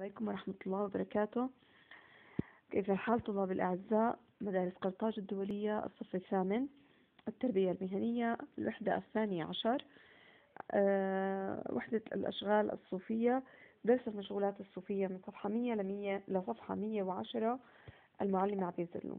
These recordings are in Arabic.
عليكم ورحمة الله وبركاته. كيف الحال طلاب الأعزاء؟ مدارس قرطاج الدولية، الصف الثامن، التربية المهنية، الوحدة الثانية عشر، وحدة الأشغال الصوفية، درس المشغولات الصوفية من صفحة 100 لصفحة 110. المعلمة عبيد زلو.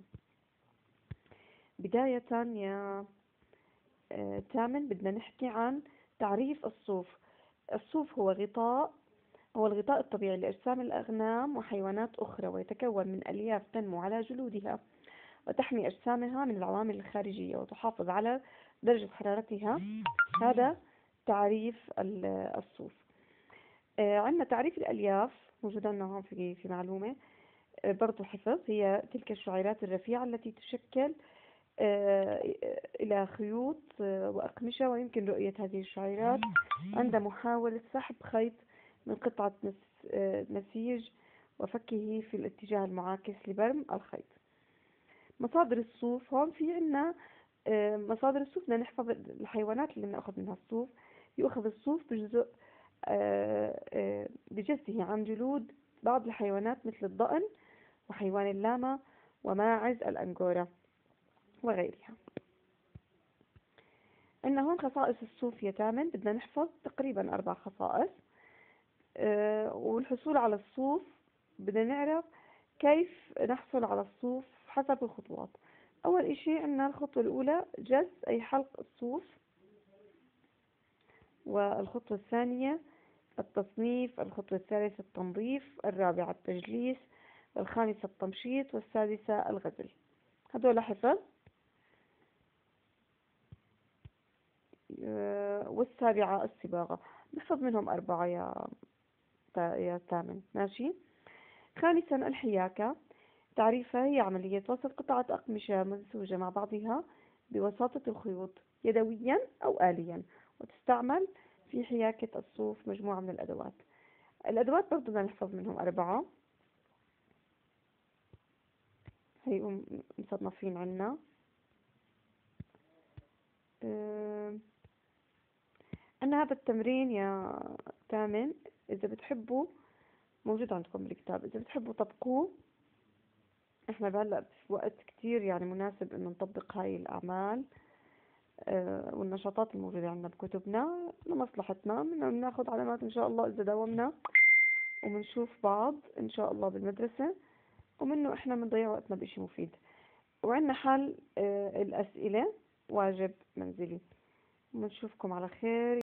بداية يا تامن بدنا نحكي عن تعريف الصوف. الصوف هو الغطاء الطبيعي لأجسام الأغنام وحيوانات أخرى، ويتكون من ألياف تنمو على جلودها وتحمي أجسامها من العوامل الخارجية وتحافظ على درجة حرارتها. هذا تعريف الصوف. عندنا تعريف الألياف موجود عندنا هون في معلومة برضو حفظ. هي تلك الشعيرات الرفيعة التي تشكل إلى خيوط وأقمشة، ويمكن رؤية هذه الشعيرات عند محاولة سحب خيط من قطعة نسيج وفكه في الاتجاه المعاكس لبرم الخيط. مصادر الصوف، هون في عنا مصادر الصوف. بدنا نحفظ الحيوانات اللي بنأخذ منها الصوف. يؤخذ الصوف بجزء بجزه عن جلود بعض الحيوانات مثل الضأن وحيوان اللاما وماعز الأنجورا وغيرها. عندنا هون خصائص الصوف يا تامن. بدنا نحفظ تقريبا 4 خصائص. والحصول على الصوف بدنا نعرف كيف نحصل على الصوف حسب الخطوات. أول إشي عندنا الخطوة الأولى جز أي حلق الصوف، والخطوة الثانية التصنيف، الخطوة الثالثة التنظيف، الرابعة التجليس، والخامسة التمشيط، والسادسة الغزل. هذول حفظ. والسابعة الصباغة. نحفظ منهم 4 يا تامن. ماشي. خامسا الحياكة. تعريفها هي عملية وصل قطعة أقمشة منسوجة مع بعضها بواسطة الخيوط يدويا أو آليا، وتستعمل في حياكة الصوف مجموعة من الأدوات. الأدوات برضو بدنا نحفظ منهم 4. هي مصنفين عنا. أنا هذا التمرين يا تامن إذا بتحبوا موجود عندكم بالكتاب، إذا بتحبوا طبقوه. إحنا بهلأ في وقت كتير يعني مناسب إنه نطبق هاي الأعمال والنشاطات الموجودة عندنا بكتبنا لمصلحتنا. بناخد علامات إن شاء الله إذا داومنا، وبنشوف بعض إن شاء الله بالمدرسة، ومنه إحنا بنضيع وقتنا بإشي مفيد. وعندنا حل الأسئلة واجب منزلي. ونشوفكم على خير.